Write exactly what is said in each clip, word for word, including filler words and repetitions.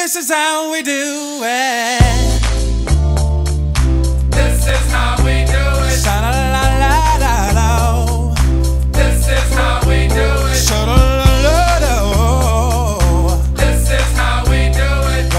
This is how we do it. This is how we do it. Sha-la-la-la-la-la. This is how we do it. Sha-la-la-la-la. This is how we do it.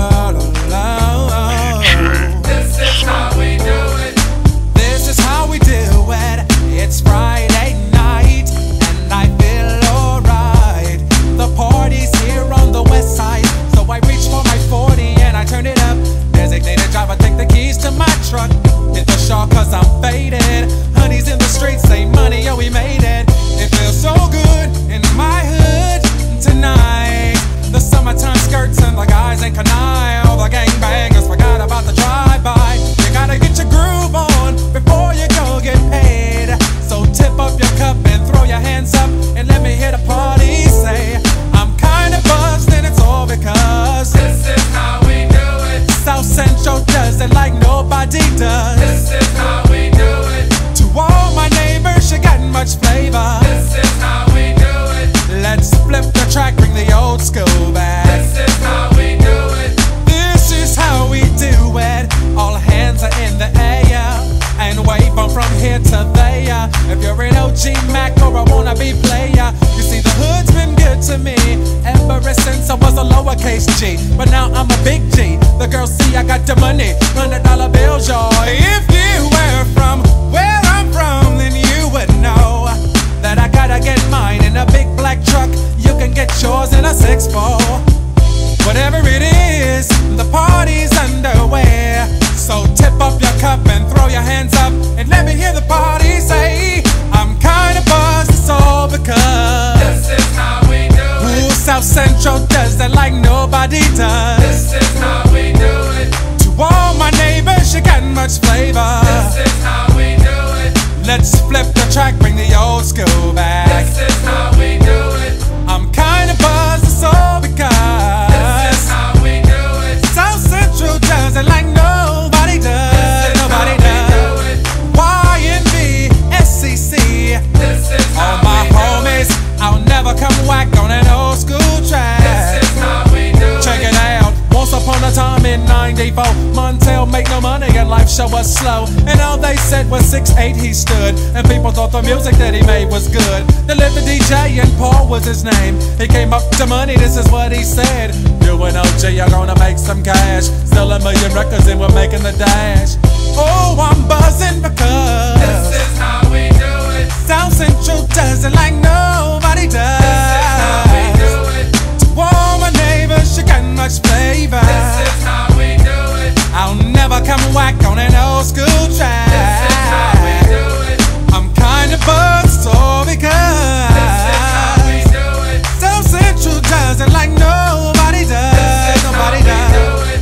La-la-la-la. This is how we do it. This is how we do it. It's Friday night and I feel alright. The party's here on the west side, so I reach for my forty and I turn it up. Designated driver, take the keys to my truck. Hit the shawl cause I'm faded. Honey's in the streets, say money, yo, we made it. It feels so good in my hood tonight. The summertime skirts and the guys ain't canine. All the gangbangers forgot about the drive-by. You gotta get your groove on before you go get paid. So tip up your cup and throw your hands up and let me hear the party say, I'm kinda buzzed and it's all because This is how we do it. South Central does it like nobody does. This is how we do it. To all my neighbors, you got much flavor. This is how we do it. Let's flip the track, bring the old school back. This is how we do it. This is how we do it. All hands are in the air and wave on from here to there. If you're an O G Mac or a wannabe player, you see the hood's been good to me ever since I was a lowercase G. But now I'm a big G. The girls see I got the money, hundred dollar bills, y'all. If you were from where I'm from, then you would know that I gotta get mine in a big black truck. You can get yours in a six four. Whatever it is, the party's underway. So tip up your cup and throw your hands up and let me hear the party say, I'm kinda buzzed, it's all because This is how we do it. ooh, South Central does it like nobody does. This is how we do it. To all my neighbors, you got much flavor. This is how we do it. Let's flip the track, bring the old school back. This is how we do it. I'm kinda buzzed, it's all because This is how we do it. South Central does it like nobody does. This is Nobody how we does. do it. Y N B, S C C. This is All how my we do homies, it. I'll never come whack on an old school track. This is how we do it. Check it out. Once upon a time in ninety-four, Montel make no money and life show was slow. And all they said was six eight he stood. And people thought the music that he made was good. They lived the D J and Paul was his name. He came up to money, this is what he said. You and O G are gonna make some cash. Sell a million records and we're making the dash. Oh, I'm buzzing because This is how we do it. South Central does it like nobody does. This is how we do it. To all my neighbors, you got much flavor. This is how we do it. I'll never come whack on an old school track. This is how we do it. I'm kinda buzzed, all because This is how we do it. South Central does it like nobody does. This is Nobody how we does. do it.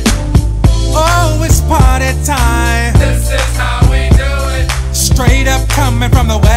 Oh, it's party time. This is how we do it. Straight up coming from the west